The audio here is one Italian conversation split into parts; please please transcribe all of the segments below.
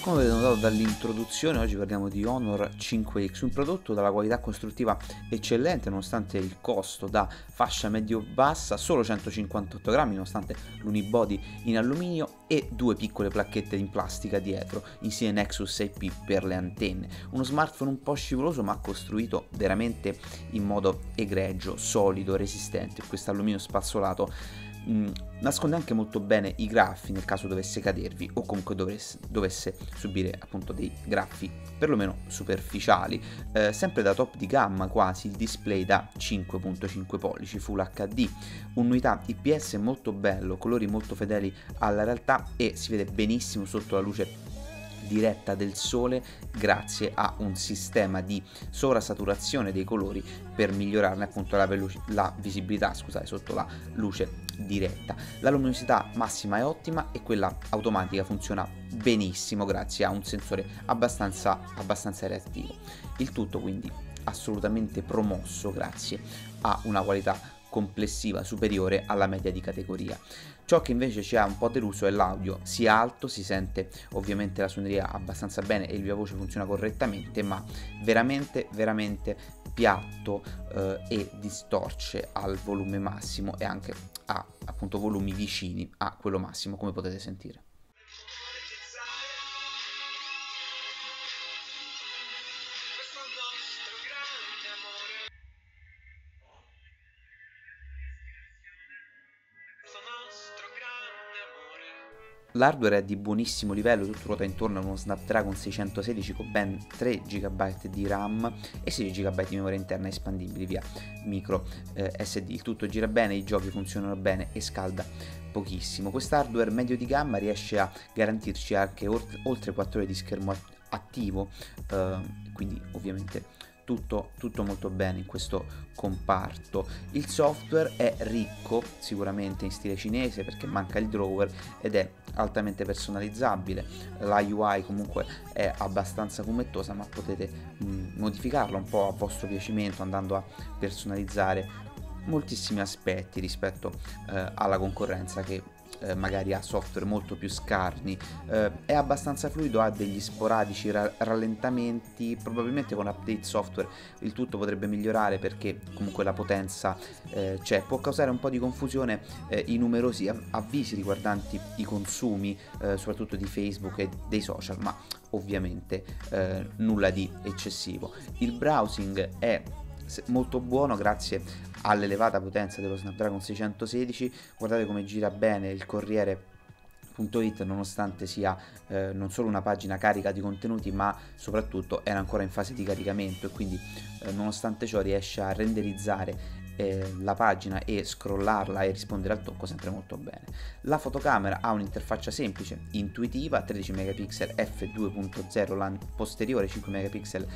Come avete notato dall'introduzione, oggi parliamo di Honor 5X, un prodotto dalla qualità costruttiva eccellente nonostante il costo da fascia medio-bassa, solo 158 grammi nonostante l'unibody in alluminio e due piccole placchette in plastica dietro, insieme Nexus 6P per le antenne. Uno smartphone un po' scivoloso ma costruito veramente in modo egregio, solido, resistente. Questo alluminio spazzolato nasconde anche molto bene i graffi nel caso dovesse cadervi o comunque dovesse subire appunto dei graffi perlomeno superficiali. Sempre da top di gamma quasi il display da 5.5 pollici Full HD, un'unità IPS molto bello, colori molto fedeli alla realtà e si vede benissimo sotto la luce diretta del sole grazie a un sistema di sovrasaturazione dei colori per migliorarne appunto la visibilità, scusate, sotto la luce diretta. La luminosità massima è ottima e quella automatica funziona benissimo grazie a un sensore abbastanza reattivo. Il tutto quindi assolutamente promosso grazie a una qualità complessiva superiore alla media di categoria. Ciò che invece ci ha un po' deluso è l'audio, sia alto, si sente ovviamente la suoneria abbastanza bene e il viva voce funziona correttamente, ma veramente piatto e distorce al volume massimo e anche a appunto volumi vicini a quello massimo, come potete sentire. L'hardware è di buonissimo livello, tutto ruota intorno a uno Snapdragon 616 con ben 3 GB di RAM e 16 GB di memoria interna espandibili via micro SD. Il tutto gira bene, i giochi funzionano bene e scalda pochissimo. Quest'hardware medio di gamma riesce a garantirci anche oltre 4 ore di schermo attivo, quindi ovviamente tutto molto bene in questo comparto. Il software è ricco sicuramente in stile cinese perché manca il drawer ed è altamente personalizzabile. La UI comunque è abbastanza fumettosa, ma potete modificarla un po' a vostro piacimento andando a personalizzare moltissimi aspetti rispetto alla concorrenza che magari ha software molto più scarni. È abbastanza fluido, ha degli sporadici rallentamenti, probabilmente con update software il tutto potrebbe migliorare perché comunque la potenza c'è. Può causare un po' di confusione i numerosi avvisi riguardanti i consumi soprattutto di Facebook e dei social, ma ovviamente nulla di eccessivo. Il browsing è molto buono grazie all'elevata potenza dello Snapdragon 616. Guardate come gira bene il Corriere.it nonostante sia non solo una pagina carica di contenuti, ma soprattutto era ancora in fase di caricamento e quindi nonostante ciò riesce a renderizzare la pagina e scrollarla e rispondere al tocco sempre molto bene. La fotocamera ha un'interfaccia semplice, intuitiva, 13 megapixel f2.0 la posteriore, 5 megapixel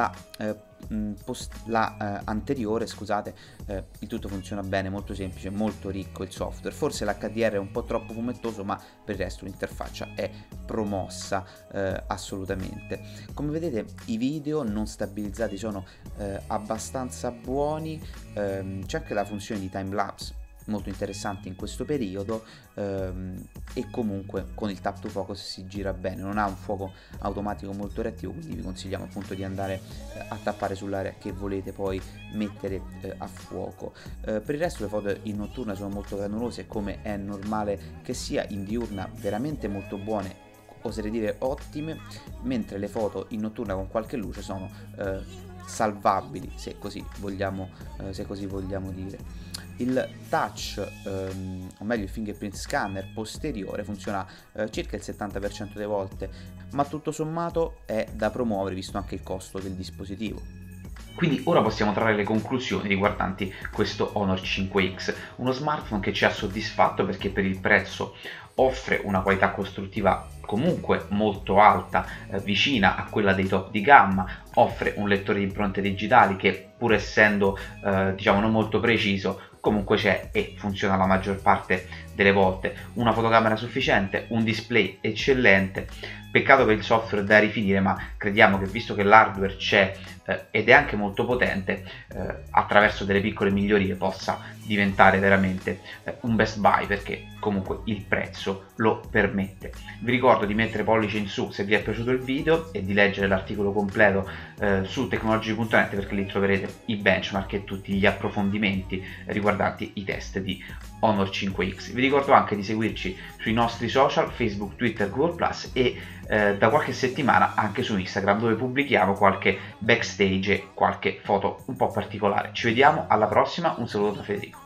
la anteriore, scusate. Il tutto funziona bene, molto semplice, molto ricco il software. Forse l'HDR è un po' troppo fumettoso, ma per il resto l'interfaccia è promossa assolutamente. Come vedete i video non stabilizzati sono abbastanza buoni. C'è anche la funzione di timelapse molto interessante in questo periodo e comunque con il tap to focus si gira bene, non ha un fuoco automatico molto reattivo, quindi vi consigliamo appunto di andare a tappare sull'area che volete poi mettere a fuoco. Per il resto le foto in notturna sono molto granulose come è normale che sia, in diurna veramente molto buone, oserei dire ottime, mentre le foto in notturna con qualche luce sono salvabili, se così vogliamo dire. Il touch, o meglio il fingerprint scanner posteriore funziona circa il 70% delle volte, ma tutto sommato è da promuovere visto anche il costo del dispositivo. Quindi ora possiamo trarre le conclusioni riguardanti questo Honor 5X, uno smartphone che ci ha soddisfatto perché per il prezzo offre una qualità costruttiva comunque molto alta, vicina a quella dei top di gamma, offre un lettore di impronte digitali che pur essendo diciamo non molto preciso comunque c'è e funziona la maggior parte delle volte, una fotocamera sufficiente, un display eccellente. Peccato per il software da rifinire, ma crediamo che visto che l'hardware c'è ed è anche molto potente, attraverso delle piccole migliorie possa diventare veramente un best buy, perché comunque il prezzo lo permette. Vi ricordo di mettere pollice in su se vi è piaciuto il video e di leggere l'articolo completo su technology.net, perché lì troverete i benchmark e tutti gli approfondimenti riguardanti i test di Honor 5X. Vi ricordo anche di seguirci sui nostri social, Facebook, Twitter, Google+, e da qualche settimana anche su Instagram, dove pubblichiamo qualche backstage e qualche foto un po' particolare. Ci vediamo alla prossima, un saluto da Federico.